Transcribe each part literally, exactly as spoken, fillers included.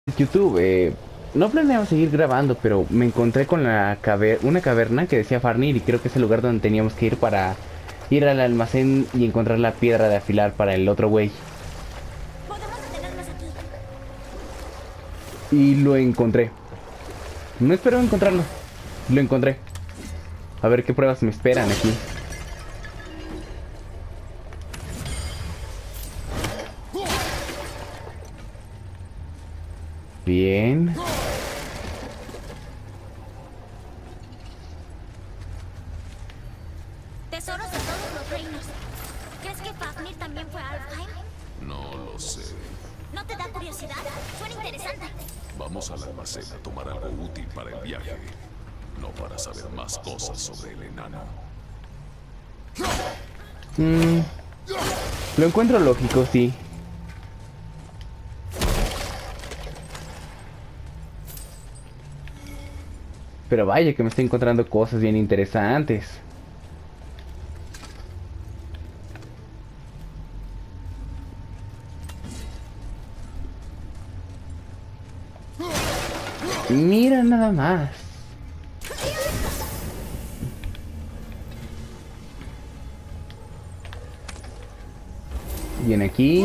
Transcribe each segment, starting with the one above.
YouTube, eh, no planeaba seguir grabando, pero me encontré con la caver una caverna que decía Farnir y creo que es el lugar donde teníamos que ir para ir al almacén y encontrar la piedra de afilar para el otro güey. Podemos detenernos aquí. Y lo encontré. No espero encontrarlo. Lo encontré. A ver qué pruebas me esperan aquí. Bien. Tesoros de todos los reinos. ¿Crees que Fafnir también fue a Alfheim? No lo sé. ¿No te da curiosidad? Suena interesante. Vamos al almacén a tomar algo útil para el viaje. No para saber más cosas sobre el enano. Mm, lo encuentro lógico, sí. Pero vaya que me estoy encontrando cosas bien interesantes. Mira nada más. Viene aquí.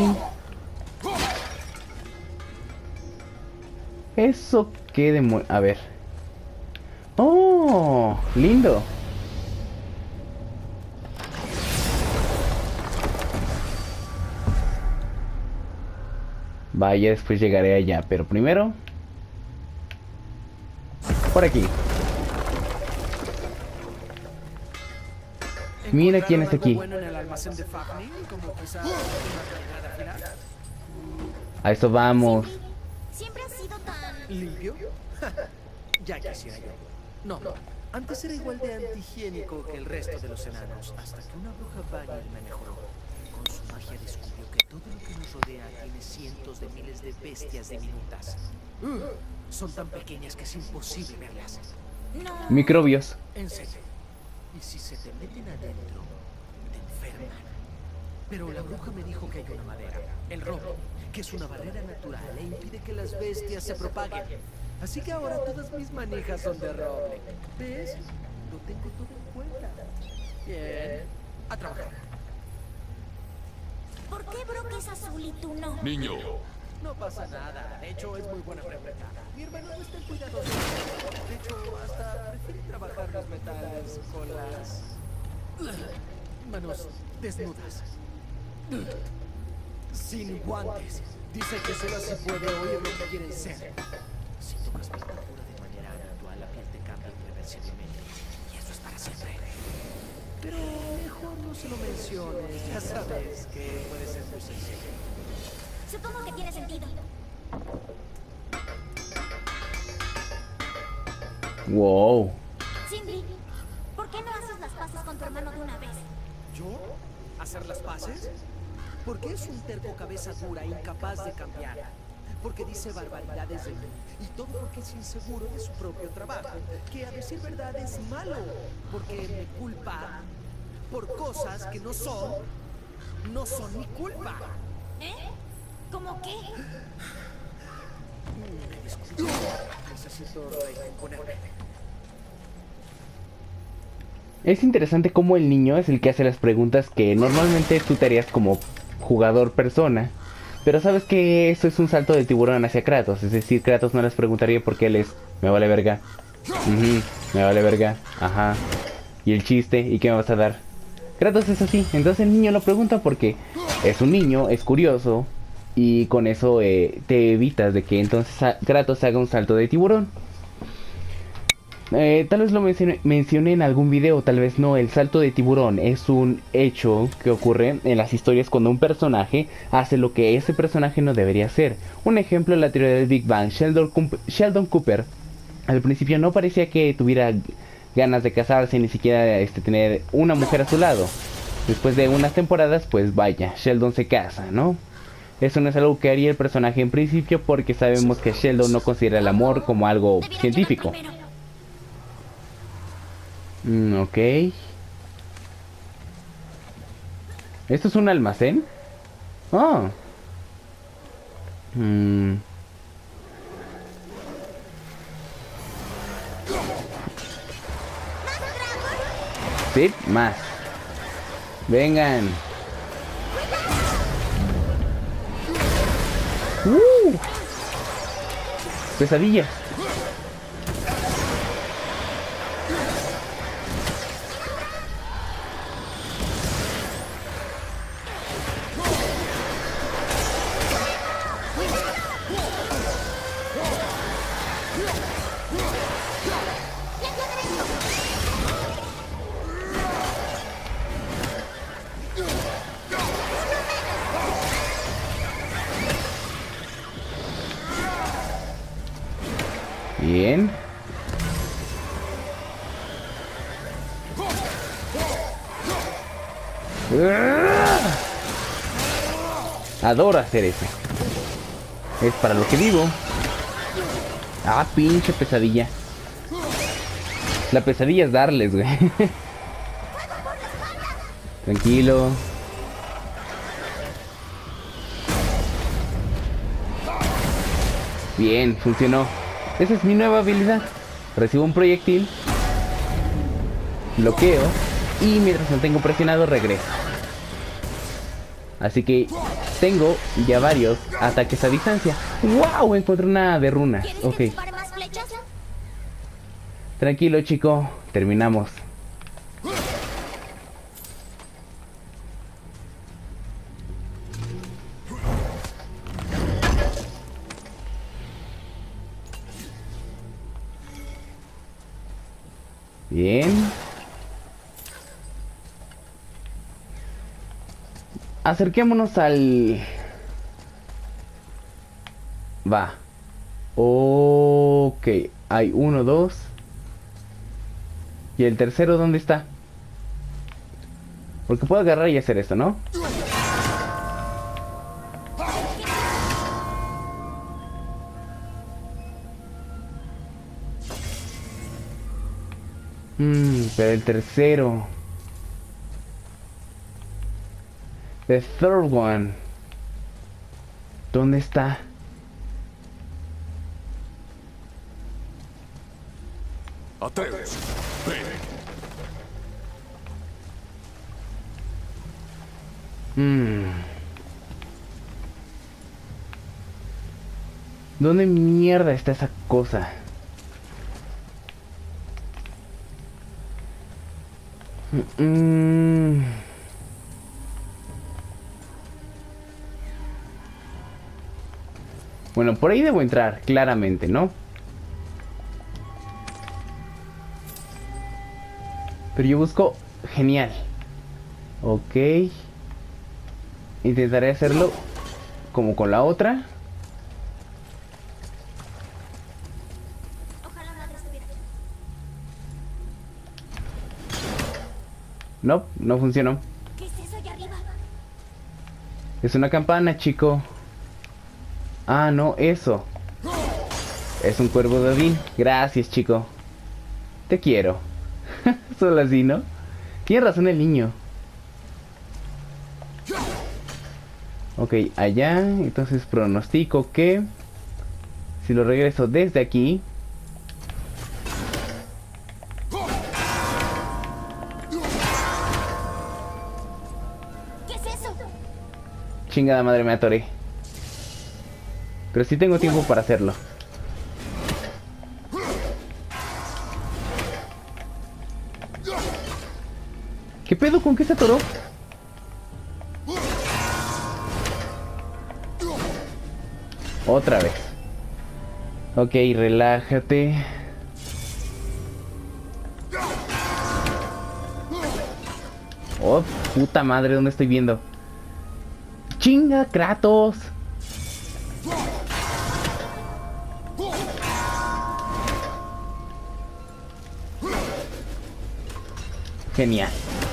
Eso que demu... A ver. ¡Oh! Lindo. Vaya, después llegaré allá. Pero primero... Por aquí. Mira quién está aquí. Bueno en el almacén de Fafnir, como quizá una cadena de afilar. A eso vamos. Sindri, siempre has sido tan... ¿Limpio? Ya quisiera yo. No, antes era igual de antihigiénico que el resto de los enanos, hasta que una bruja Vanir me mejoró. Con su magia descubrió que todo lo que nos rodea tiene cientos de miles de bestias diminutas. Uh, son tan pequeñas que es imposible verlas. No... Microbios. En serio. Y si se te meten adentro, te enferman. Pero la bruja me dijo que hay una madera, el roble, que es una barrera natural e impide que las bestias se propaguen. Así que ahora todas mis manijas son de roble. ¿Ves? Lo tengo todo en cuenta. Bien. A trabajar. ¿Por qué Brock es azul y tú no? Niño, No pasa nada. De hecho, es muy buena pregunta. Mi hermano no está cuidadoso. De hecho, hasta prefiere trabajar los metales con las manos desnudas. Sin guantes. Dice que solo así puede oír lo que quieren ser. Si tocas mi armadura de manera habitual, la piel te cambia irreversiblemente. Y eso es para siempre. Pero mejor no se lo menciones. Ya sabes que puede ser muy sencillo. Supongo que tiene sentido. Wow. Sindri, ¿por qué no haces las paces con tu hermano de una vez? ¿Yo? ¿Hacer las paces? Porque es un terco cabeza dura, incapaz de cambiar. Porque dice barbaridades de mí. Y todo porque es inseguro de su propio trabajo. Que a decir verdad es malo. Porque me culpa por cosas que no son... No son mi culpa. ¿Eh? ¿Cómo qué? Me disculpo. Necesito recomponerme. Es interesante cómo el niño es el que hace las preguntas que normalmente tú te harías como jugador persona. Pero sabes que eso es un salto de tiburón hacia Kratos. Es decir, Kratos no les preguntaría porque él es... Me vale verga. Ujú, me vale verga. Ajá. Y el chiste, ¿y qué me vas a dar? Kratos es así. Entonces el niño lo pregunta porque es un niño, es curioso. Y con eso eh, te evitas de que entonces a- Kratos haga un salto de tiburón. Eh, tal vez lo mencioné, mencioné en algún video, tal vez no. El salto de tiburón es un hecho que ocurre en las historias cuando un personaje hace lo que ese personaje no debería hacer. Un ejemplo es la teoría del Big Bang. Sheldon, Cum- Sheldon Cooper al principio no parecía que tuviera ganas de casarse, ni siquiera este, tener una mujer a su lado. Después de unas temporadas, pues vaya, Sheldon se casa, ¿no? Eso no es algo que haría el personaje en principio porque sabemos que Sheldon no considera el amor como algo Debieron científico. llegar primero. Mm, ok. ¿Esto es un almacén? Oh. Mm. Sí, más. Vengan. Uh. Pesadillas. Bien. Adoro hacer eso. Es para lo que vivo. Ah, pinche pesadilla. La pesadilla es darles, güey. Tranquilo. Bien, funcionó. Esa es mi nueva habilidad. Recibo un proyectil, bloqueo y mientras lo tengo presionado regreso. Así que tengo ya varios ataques a distancia. ¡Wow! Encontré una de runas. Ok. ¿Más flechas? Tranquilo, chico. Terminamos. Bien. Acerquémonos al... Va. Ok. Hay uno, dos. ¿Y el tercero dónde está? Porque puedo agarrar y hacer esto, ¿no? Mmm, pero el tercero. The third one. ¿Dónde está? Atreus, ven. Mmm. ¿Dónde mierda está esa cosa? Mm. Bueno, por ahí debo entrar, claramente, ¿no? Pero yo busco... Genial. Ok. Intentaré hacerlo como con la otra. Ojalá madre estuviera. No, no funcionó. ¿Qué es eso allá arriba? Es una campana, chico. Ah, no, eso. Es un cuervo de Odín. Gracias, chico. Te quiero. Solo así, ¿no? Tiene razón el niño. Ok, allá. Entonces pronostico que... si lo regreso desde aquí... ¿Qué es eso? Chingada madre, me atoré. Pero sí tengo tiempo para hacerlo. ¿Qué pedo? ¿Con qué se atoró? Otra vez. Ok, relájate. Oh, puta madre, ¿dónde estoy viendo? ¡Chinga, Kratos! Genial.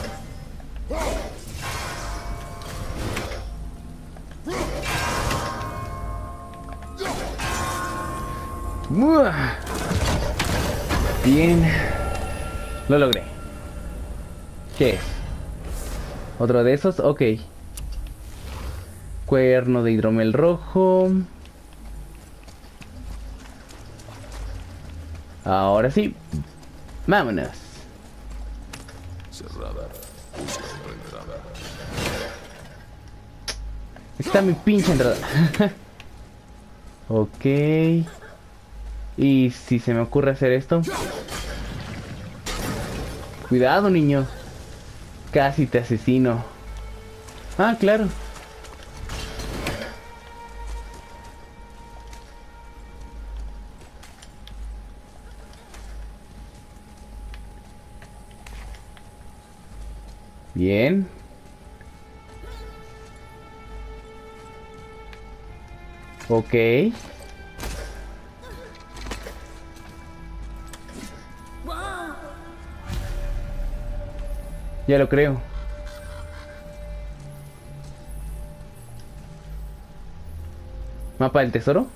Bien. Lo logré. ¿Qué es? ¿Otro de esos? Ok. Cuerno de hidromel rojo. Ahora sí. Vámonos. Cerrada. Busca otra entrada. Está mi pinche entrada. Ok. Y si se me ocurre hacer esto. Cuidado, niño. Casi te asesino. Ah, claro. Bien. Ok. Ya lo creo. ¿Mapa del tesoro?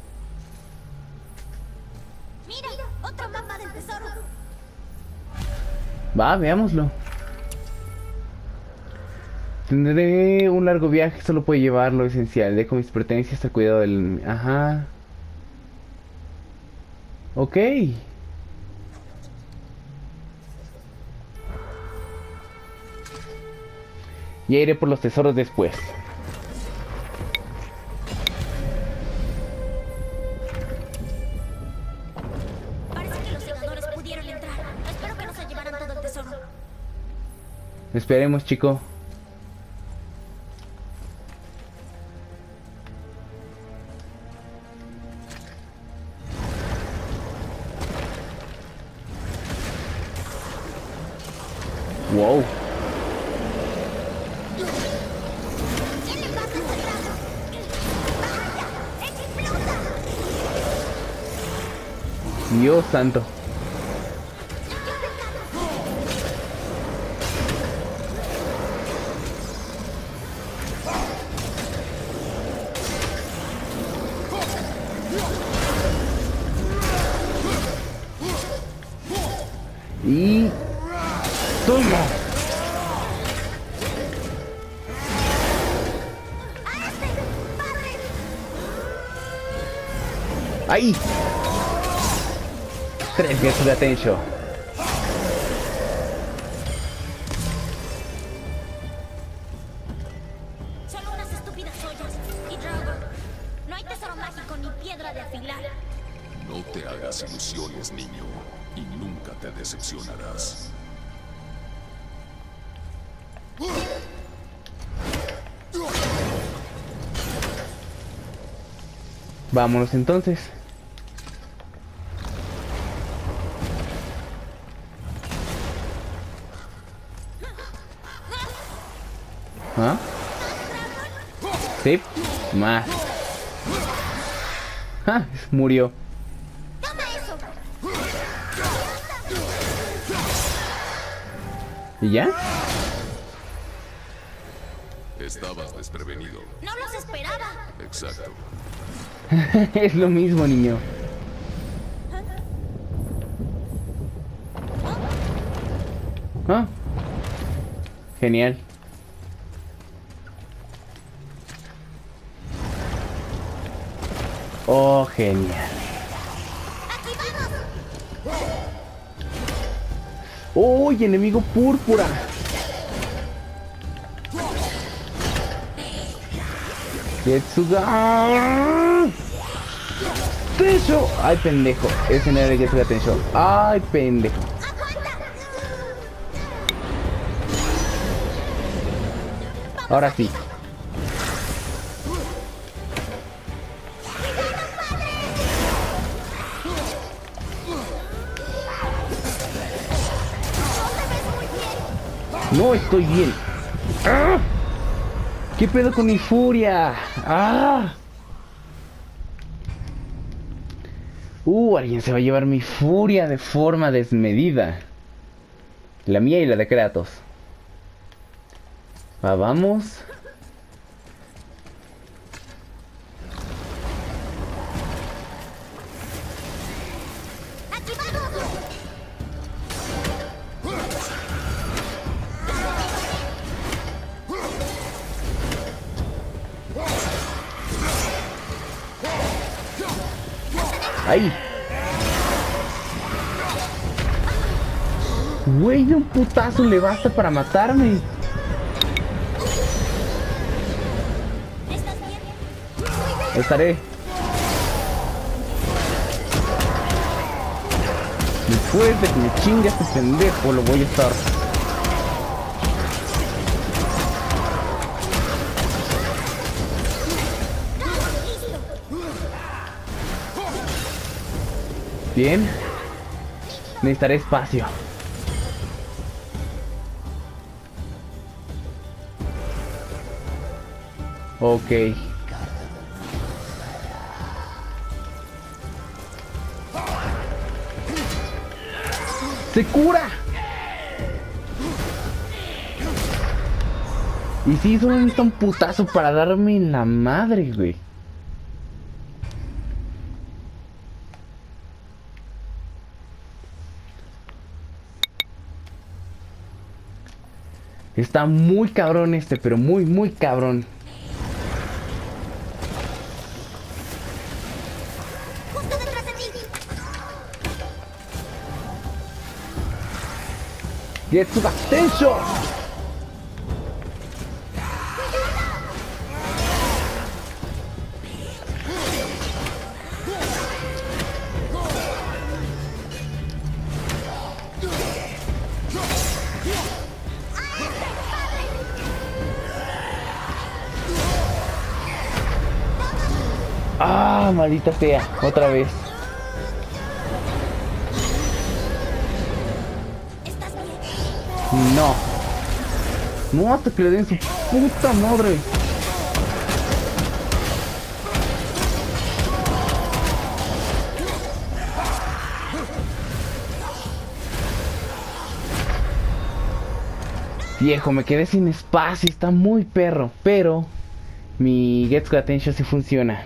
Mira, otro mapa del tesoro. Va, veámoslo. Tendré un largo viaje, solo puedo llevar lo esencial. Dejo mis pertenencias al cuidado del... Ajá. Ok. Ya iré por los tesoros después. Parece que los segadores pudieron entrar. Espero que no se llevaran todo el tesoro. Esperemos, chico. Wow. ¿Qué le pasa a ese trago? ¡Vaya! ¡Explota! Dios santo. Y... ¡toma! ¡Ahí! Tres Getsu Gatensho. Solo unas estúpidas ollas. Y Drago. No hay tesoro mágico ni piedra de afilar. No te hagas ilusiones, niño, y nunca te decepcionarás. Vámonos entonces. ¿Ah? Sí, más. Ah, murió. ¡Toma eso! ¿Y ya? Estabas desprevenido. ¡No los esperaba! Exacto. Es lo mismo, niño. Ah. Genial. Oh, genial. ¡Aquí vamos! ¡Uy, enemigo púrpura! Getsuga. ¡Tensho! ¡Ay, pendejo! Ese no era el Getsuga Tensho. ¡Ay, pendejo! Ahora sí. No estoy bien. ¡Ah! ¿Qué pedo con mi furia? ¡Ah! Uh, alguien se va a llevar mi furia de forma desmedida. La mía y la de Kratos. Va, vamos. ¡Aquí vamos! ¡Ahí! Güey, de un putazo le basta para matarme. ¿Estás bien? Estaré. Después de que me chingue este pendejo, lo voy a estar. Bien. Necesitaré espacio. Ok. ¡Se cura! Y sí, solo necesita un putazo para darme en la madre, güey. Está muy cabrón este, pero muy, muy cabrón. Justo detrás de ti. Getsuga Tensho. Ah, maldita sea, otra vez. ¿Estás bien? No. No, hasta que le den su puta madre. Viejo, me quedé sin espacio, está muy perro. Pero mi Getsuga Tensho sí funciona.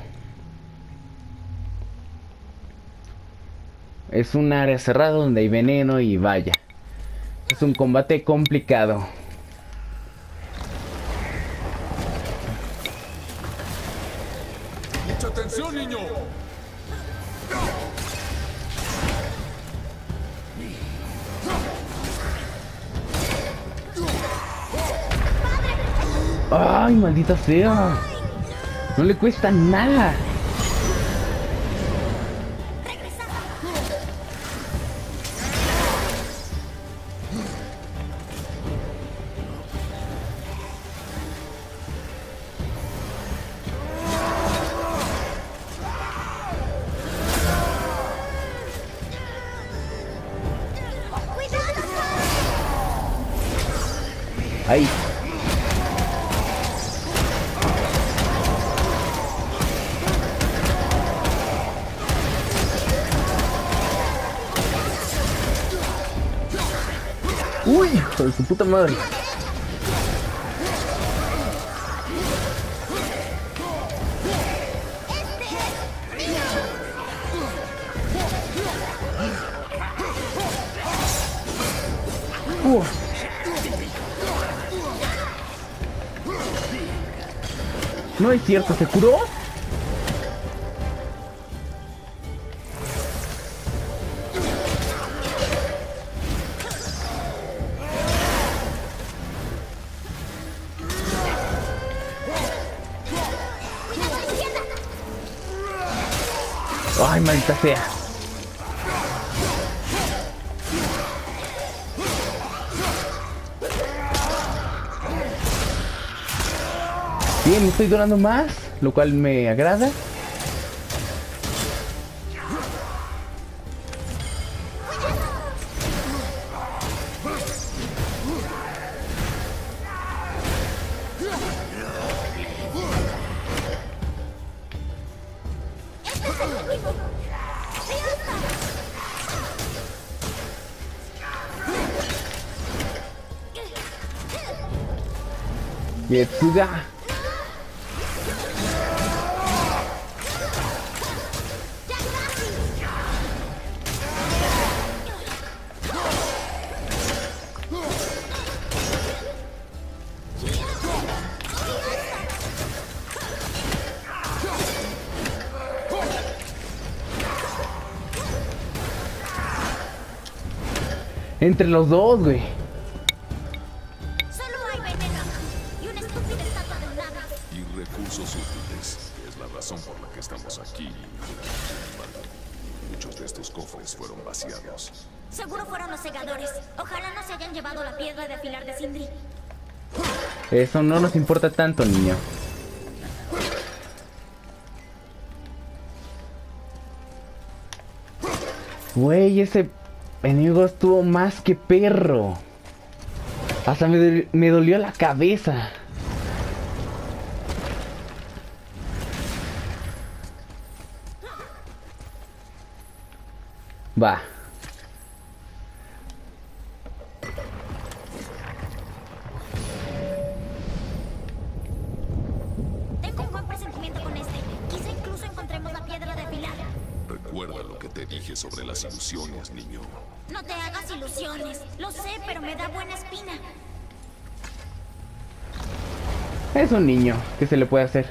Es un área cerrada donde hay veneno y vaya. Es un combate complicado. ¡Mucha atención, niño! ¡Ay, maldita sea! No le cuesta nada. Ahí. Uy, hijo de su puta madre. Uh. No es cierto, ¿se curó? Ay, maldita sea. Bien, estoy durando más, lo cual me agrada. Getsuga. Entre los dos, güey. Solo hay veneno y una estúpida estatua de nada. Y recursos útiles, que es la razón por la que estamos aquí. Sin embargo, muchos de estos cofres fueron vaciados. Seguro fueron los segadores. Ojalá no se hayan llevado la piedra de afilar de Sindri. Eso no nos importa tanto, niño. Güey, ese enemigo estuvo más que perro. Hasta me, dol- me dolió la cabeza. Va. Tengo un buen presentimiento con este. Quizá incluso encontremos la piedra de afilar. Recuerda lo que te dije sobre las ilusiones, niño. No te hagas ilusiones. Lo sé, pero me da buena espina. Es un niño. ¿Qué se le puede hacer?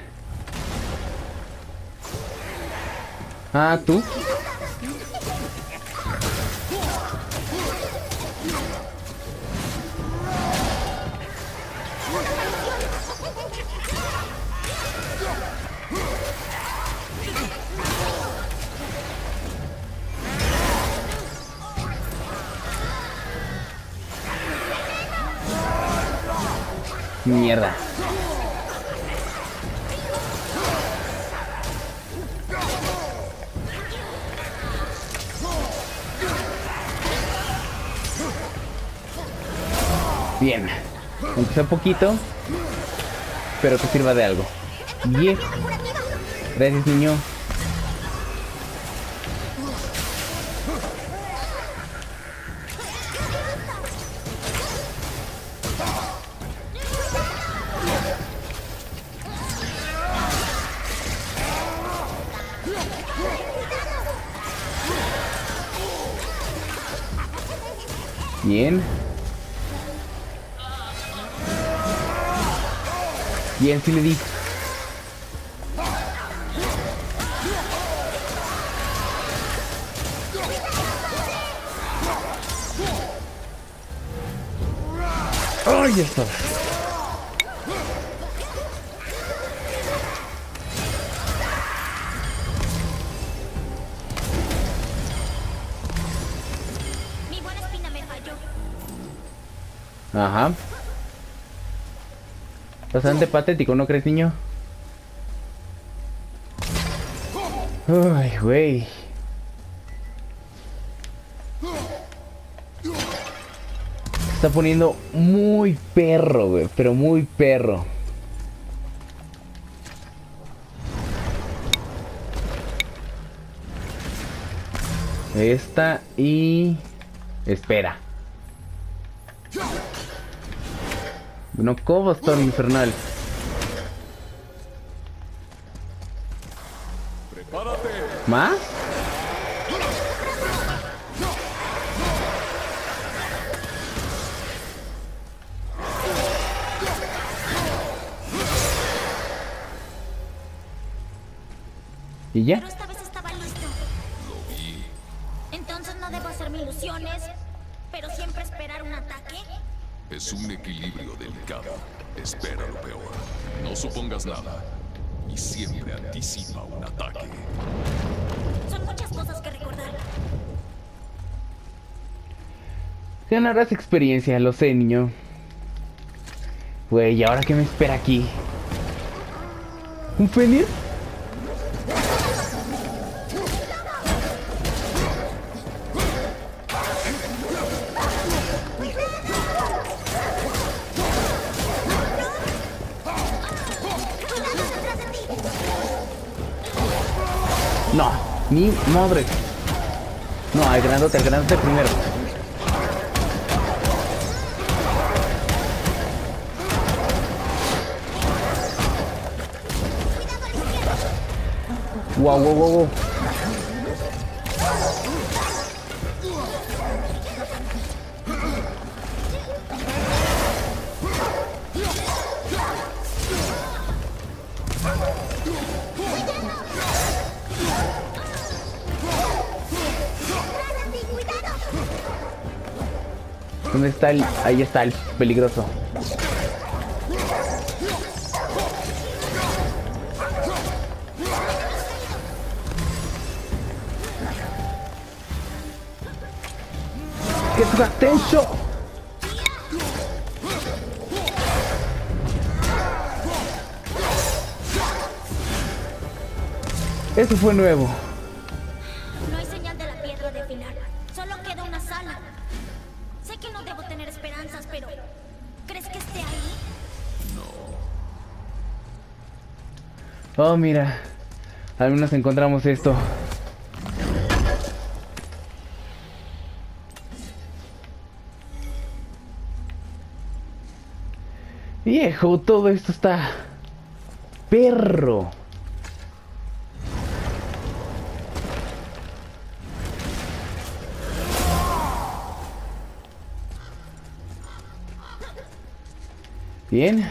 Ah, ¿tú? Mierda. Bien. Aunque sea poquito, pero que sirva de algo. Bien. Gracias, niño. Bien. Bien, sí le di. ¡Ay, ya está! Mi buena espina me falló. Ajá. Bastante patético, ¿no crees, niño? Ay, güey. Está poniendo muy perro, güey. Pero muy perro. Esta y... Espera. No, Cobblestone infernal. ¡Prepárate! ¿Más? ¿Y ya? Pero esta vez estaba listo. Lo vi. Entonces no debo hacerme ilusiones, pero siempre esperar un ataque. Es un equilibrio delicado. Espera lo peor. No supongas nada. Y siempre anticipa un ataque. Son muchas cosas que recordar. Ganarás experiencia, lo sé, niño. Güey, ¿y ahora qué me espera aquí? ¿Un Fenrir? No, ni madre. No, el grandote, el grandote primero. Wow, wow, wow, wow. ¿Dónde está el...? Ahí está el peligroso. ¡Getsuga Tensho! Eso fue nuevo. No hay señal de la piedra de afilar. Solo queda una sala. Sé que no debo tener esperanzas, pero... ¿crees que esté ahí? Oh, mira. Al menos encontramos esto. Viejo, todo esto está... perro. Bien.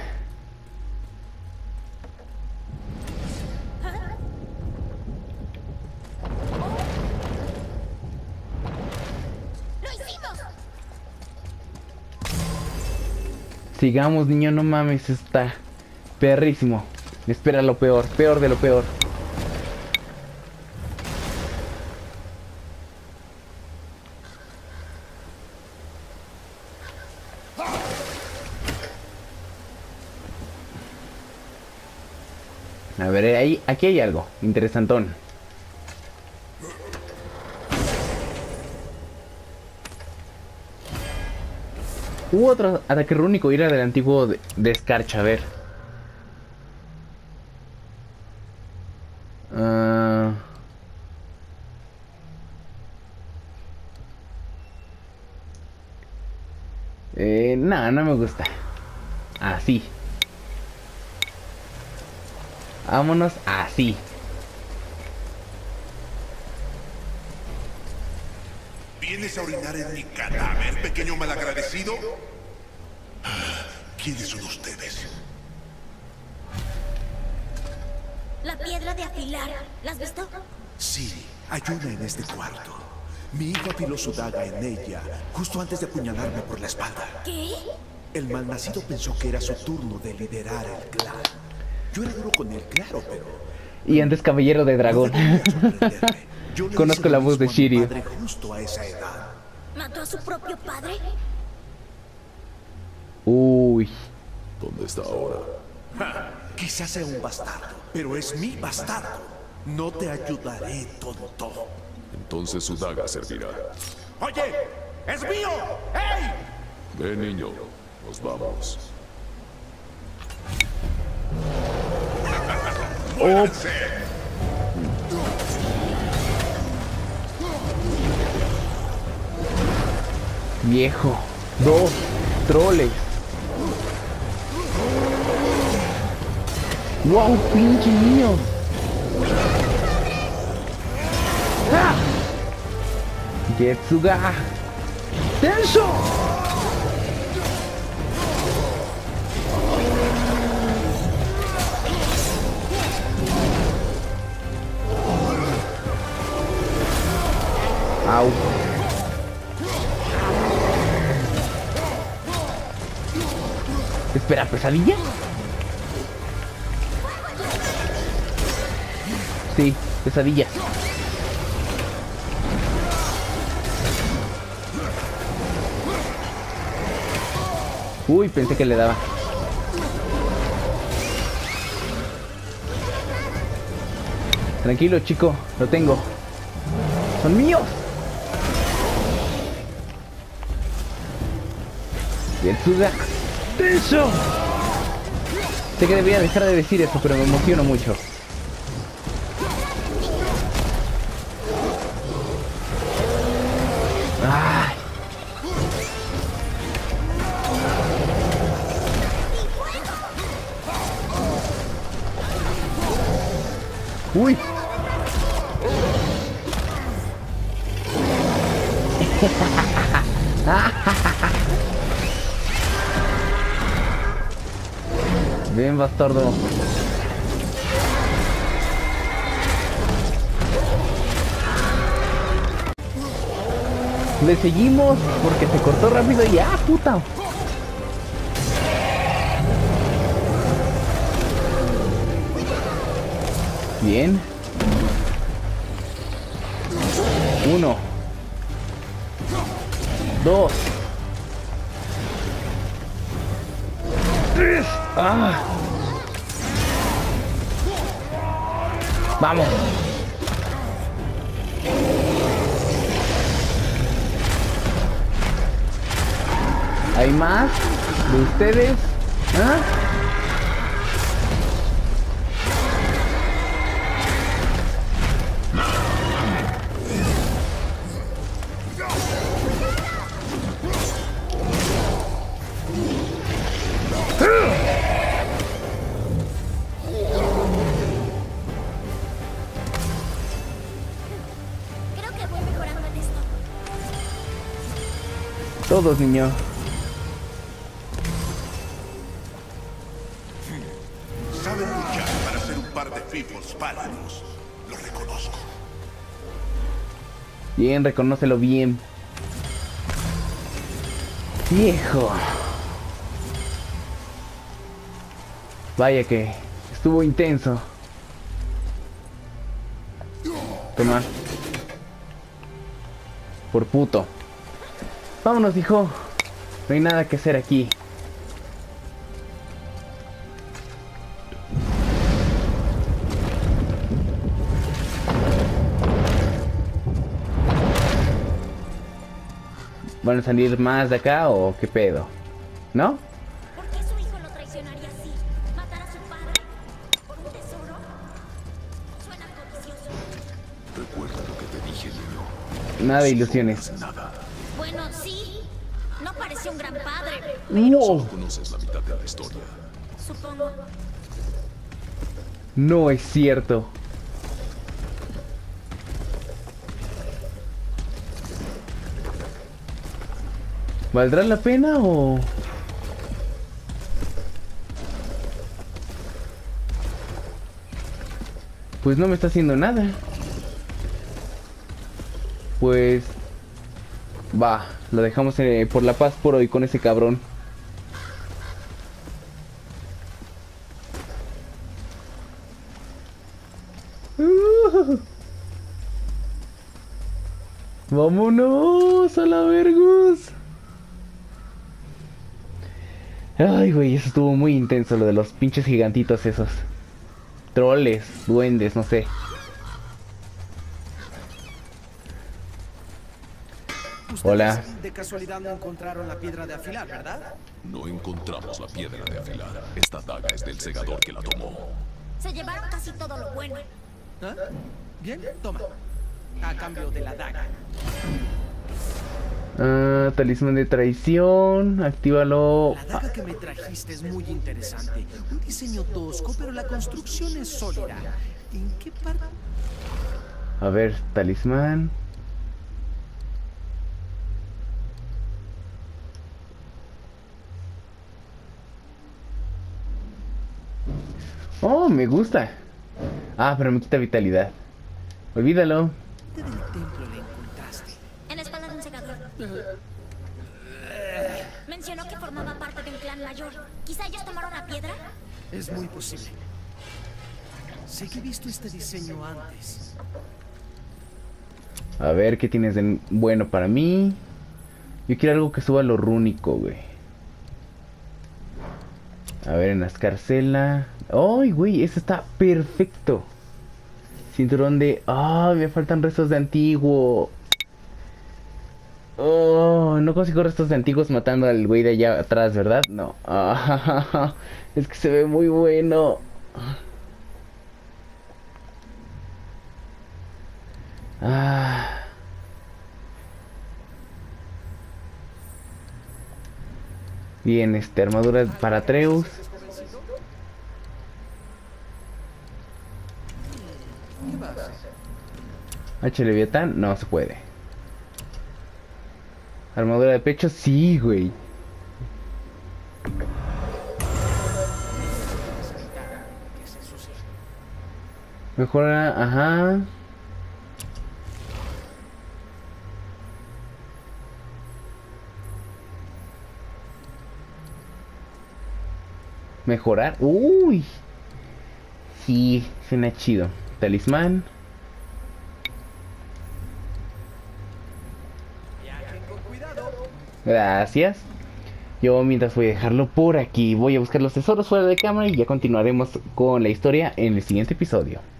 ¡Lo hicimos! Sigamos, niño, no mames, está perrísimo. Espera lo peor, peor de lo peor. A ver, ahí, aquí hay algo interesantón. Hubo otro ataque rúnico, era del antiguo de, de escarcha, a ver. Uh... Eh, no, no me gusta. Así. Vámonos así. ¿Vienes a orinar en mi cadáver, pequeño malagradecido? ¿Quiénes son ustedes? La piedra de afilar. ¿La has visto? Sí, hay una en este cuarto. Mi hijo afiló su daga en ella justo antes de apuñalarme por la espalda. ¿Qué? El malnacido pensó que era su turno de liderar el clan. Yo era duro con él, claro, pero... Y antes caballero de dragón. Conozco la voz de Shiryu. Justo a esa edad. ¿Mató a su propio padre? Uy. ¿Dónde está ahora? Ja, quizás sea un bastardo, pero es mi bastardo. No te ayudaré, tonto. Entonces su daga servirá. ¡Oye! ¡Es mío! ¡Ey! Ven, niño. Nos vamos. Oh. Viejo. Dos troles. Wow, pinche niño. ¡Ah! Getsuga Tensho. Au. Espera, ¿pesadilla? Sí, pesadilla. Uy, pensé que le daba. Tranquilo, chico, lo tengo. ¡Son míos! Getsuga Tensho. Sé que debería dejar de decir eso, pero me emociono mucho. ¡Ay! ¡Uy! Bien, bastardo. Le seguimos porque se cortó rápido y ¡ah, puta! Bien. Uno. Dos. Tres. ¡Ah! Vamos. ¿Hay más de ustedes? ¿Ah? Creo que voy mejorando en esto. Todos, niño. Saben luchar para ser un par de fifos pálidos. Lo reconozco. Bien, reconócelo bien. Viejo. Vaya que estuvo intenso. Toma. Por puto. Vámonos, hijo. No hay nada que hacer aquí. ¿Van a salir más de acá o qué pedo? ¿No? ¿Por qué su hijo lo traicionaría así? ¿Matar a su padre? ¿Por un tesoro? Suena codicioso. Recuerda lo que te dije, niño. Nada de ilusiones. No hagas nada. Bueno, sí. No parecía un gran padre, ¡Wow! Conoces la mitad de la historia. supongo. No es cierto. ¿Valdrá la pena o...? Pues no me está haciendo nada. Pues... va, lo dejamos eh, por la paz por hoy con ese cabrón. Uh, ¡vámonos a la vergus! Ay, güey, eso estuvo muy intenso, lo de los pinches gigantitos esos. Troles, duendes, no sé. Hola. De casualidad no encontraron la piedra de afilar, ¿verdad? No encontramos la piedra de afilar. Esta daga es del segador que la tomó. Se llevaron casi todo lo bueno. ¿Ah? Bien, toma. A cambio de la daga. Ah, talismán de traición, actívalo. La daga que me trajiste es muy interesante. Un diseño tosco, pero la construcción es sólida. ¿En qué parte? A ver, talismán. Oh, me gusta. Ah, pero me quita vitalidad. Olvídalo. ¿Dónde del templo la encontraste? En la espalda de un segador. Mencionó que formaba parte de un clan mayor. Quizá ellos tomaron la piedra. Es muy posible. Sé que he visto este diseño antes. A ver, ¿qué tienes de bueno para mí? Yo quiero algo que suba lo rúnico, güey. A ver, en la escarcela. ¡Ay, güey! Eso está perfecto. Cinturón de... ¡Ah! Me faltan restos de antiguo. ¡Oh! No consigo restos de antiguos matando al güey de allá atrás, ¿verdad? No. Ah, es que se ve muy bueno. Ah. Bien, este, armadura para Atreus. H Leviatán, no se puede. Armadura de pecho, sí, güey. Mejora, ajá. Mejorar. Uy. Sí, suena chido. Talismán. Viajen con cuidado. Gracias. Yo mientras voy a dejarlo por aquí. Voy a buscar los tesoros fuera de cámara y ya continuaremos con la historia en el siguiente episodio.